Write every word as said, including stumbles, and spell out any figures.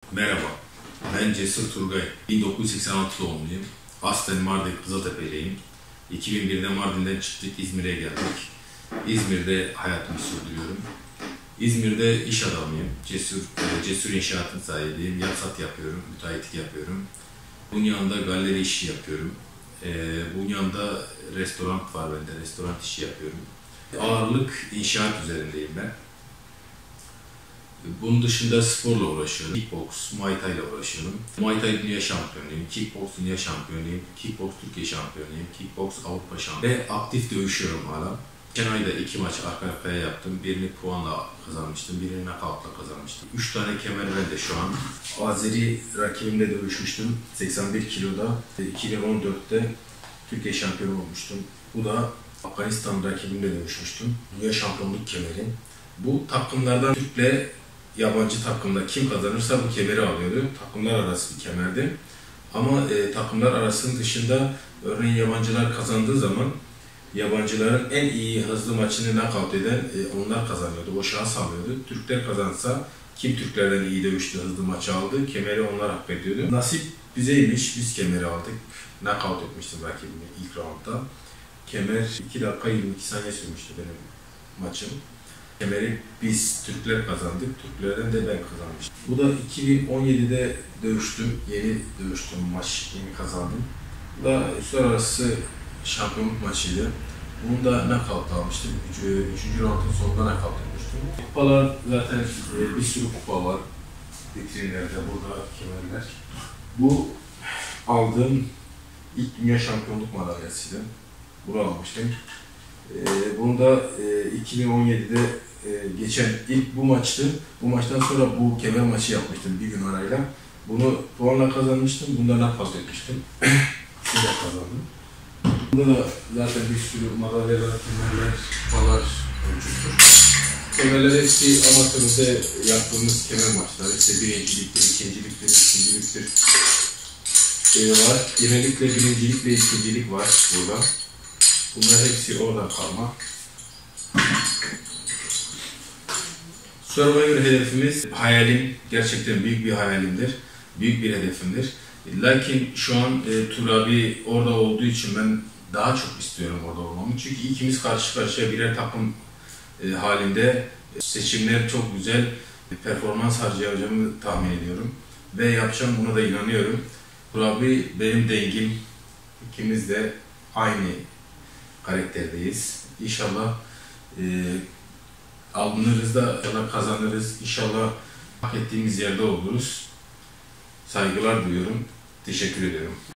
Merhaba, ben Cesur Turgay. bin dokuz yüz seksen altı doğumluyum. Aslen Mardin Kızıltepe'liyim. iki bin birde Mardin'den çıktık, İzmir'e geldik. İzmir'de hayatımı sürdürüyorum. İzmir'de iş adamıyım. Cesur, Cesur İnşaat'ın sahibiyim. Yapsat yapıyorum, müteahhitlik yapıyorum. Bunun yanında galeri işi yapıyorum. Bunun yanında restoran var bende, restoran işi yapıyorum. Ağırlık inşaat üzerindeyim ben. Bunun dışında sporla uğraşıyorum. Kickbox, Muay Thai ile uğraşıyorum. Muay Thai dünya şampiyonuyum, Kickbox dünya şampiyonuyum, Kickbox Türkiye şampiyonuyum, Kickbox Avrupa şampiyonuyum. Ve aktif dövüşüyorum hala. Geçen ayda iki maç arka arkaya yaptım. Birini puanla kazanmıştım, birini knockout'la kazanmıştım. Üç tane kemer bende şu an. Azeri rakibimle dövüşmüştüm. seksen bir kiloda. iki bin on dörtte Türkiye şampiyonu olmuştum. Bu da Afganistan rakibimle dövüşmüştüm. Dünya şampiyonluk kemeri. Bu takımlardan Türk'le yabancı takımda kim kazanırsa bu kemeri alıyordu. Takımlar arası bir kemerdi. Ama e, takımlar arasının dışında örneğin yabancılar kazandığı zaman yabancıların en iyi hızlı maçını knockout eden e, onlar kazanıyordu. O şans alıyordu. Türkler kazansa kim Türklerden iyi dövüştü, hızlı maçı aldı, kemeri onlar hak ediyordu. Nasip bizeymiş, biz kemeri aldık. Knockout etmiştim rakibimi ilk roundda. Kemer iki dakika yirmi iki saniye sürmüştü benim maçım. Kemeri biz Türkler kazandık, Türklerden de ben kazanmıştım. Bu da iki bin on yedide dövüştüm, yeni dövüştüm, maç yeni kazandım. Bu da uluslararası şampiyonluk maçıydı. Bunu da knockout almıştım, üçüncü, üçüncü roundun sonunda knockout etmiştim. Kupalar zaten bir sürü kupa var vitrinlerde, burada kemerler. Bu aldığım ilk dünya şampiyonluk madalyasıydı. Bunu almıştım. Ee, bunu da e, iki bin on yedide e, geçen ilk bu maçtı. Bu maçtan sonra bu kemer maçı yapmıştım bir gün arayla. Bunu puanla kazanmıştım. Bundan knockout etmiştim. Şöyle kazandım. Burada da zaten bir sürü madalyalar, kemerler, kupalar mevcuttur. Kemerler hepsi amatörde yaptığımız kemer maçları. İşte birinciliktir, ikinciliktir, üçüncülüktür ee, var. Genellikle birincilik ve ikincilik var burada. Bunlar hepsi oradan kalma. Soruma göre hedefimiz, hayalim gerçekten büyük bir hayalimdir. Büyük bir hedefimdir. Lakin şu an e, Turabi orada olduğu için ben daha çok istiyorum orada olmamı. Çünkü ikimiz karşı karşıya birer takım e, halinde seçimler çok güzel performans harcayacağımı tahmin ediyorum. Ve yapacağım, buna da inanıyorum. Turabi benim dengim. İkimiz de aynı karakterdeyiz. İnşallah e, alınırız da ya da kazanırız. İnşallah hak ettiğimiz yerde oluruz. Saygılar duyuyorum. Teşekkür ediyorum.